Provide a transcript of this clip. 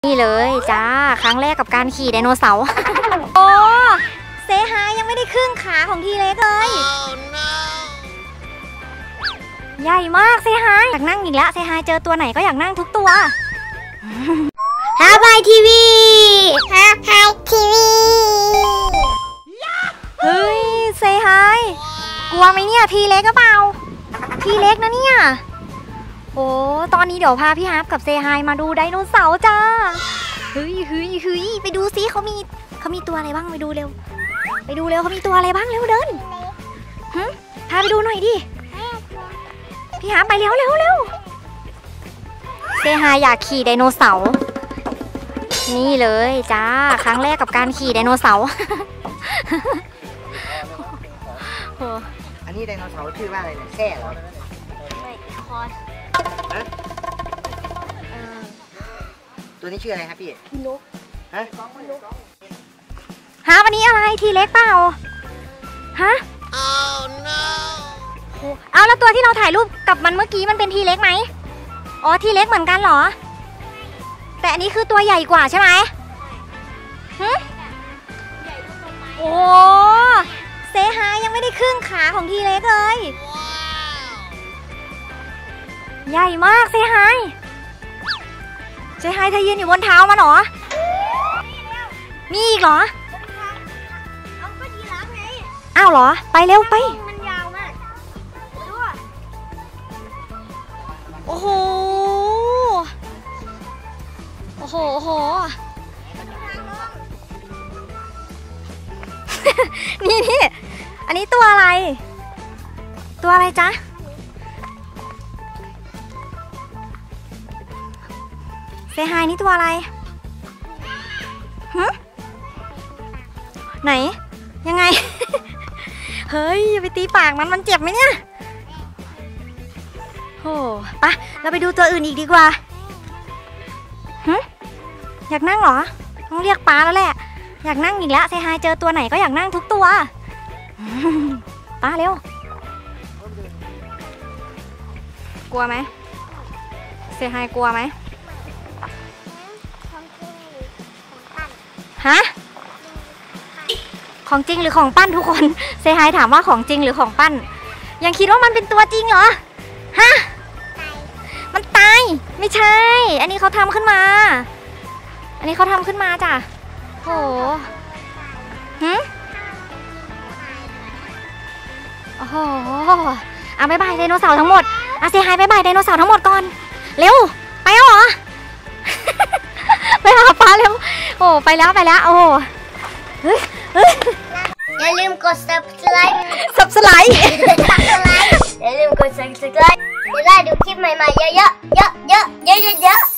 นี่เลยจ้าครั้งแรกกับการขี่ไดโนเสาร์ โอ้เซฮายยังไม่ได้ครึ่งขาของทีเล็กเลย ใหญ่มากเซฮายอยากนั่งอีกแล้วเซฮายเจอตัวไหนก็อยากนั่งทุกตัวฮาบายทีวีฮาบายทีวีเฮ้ยเซฮายกลัวไหมเนี่ยทีเล็กก็เปล่าทีเล็กนะเนี่ยโอ้ตอนนี้เดี๋ยวพาพี่ฮาร์ปกับเซฮายมาดูไดโนเสาร์จ้าเฮ้ยไปดูซิเขามีตัวอะไรบ้างไปดูเร็วเขามีตัวอะไรบ้างเร็วเดินพาไปดูหน่อยดิพี่ฮาร์ปไปเร็วเซฮายอยากขี่ไดโนเสาร์นี่เลยจ้าครั้งแรกกับการขี่ไดโนเสาร์อันนี้ไดโนเสาร์ชื่อว่าอะไรเนี่ยแซ่เหรอไม่คอสตัวนี้ชื่ออะไรครับพี่นกฮะวันนี้อะไรทีเล็กเปล่าฮะ oh no เอาแล้วตัวที่เราถ่ายรูปกับมันเมื่อกี้มันเป็นทีเล็กไหมอ๋อทีเล็กเหมือนกันเหรอแต่อันนี้คือตัวใหญ่กว่าใช่ไหมโอ้เซฮายยังไม่ได้ครึ่งขาของทีเล็กเลยใหญ่มากเซฮายเธอยืนอยู่บนเท้ามันเหรอมีอีกเหรออ้าวเหรอไปเร็วไปมันยาวมากโอ้โหนี่อันนี้ตัวอะไรจ๊ะเซฮายนี่ตัวอะไรไหนยังไง เฮ้ยอย่าไปตีปากมันเจ็บไหมเนี่ยโอ้ปะเราไปดูตัวอื่นอีกดีกว่าอยากนั่งเหรอต้องเรียกป้าแล้วแหละอยากนั่งอีกแล้วเซฮายเจอตัวไหนก็อยากนั่งทุกตัวป้าเร็วกลัวไหมเซฮายกลัวไหมฮะของจริงหรือของปั้นทุกคนเซฮายถามว่าของจริงหรือของปั้นยังคิดว่ามันเป็นตัวจริงเหรอฮะมันตายไม่ใช่อันนี้เขาทำขึ้นมาจ้ะโหโอ้โหเอาบ๊ายบายไดโนเสาร์ทั้งหมดเซฮายบ๊ายบายไดโนเสาร์ทั้งหมดก่อนเร็วไปแล้วเหรอ ไปหาป้าเร็วโอ้ไปแล้วโอ้อย่าลืมกด subscribe อย่าลืมกด subscribe จะได้ดูคลิปใหม่ๆเยอะๆ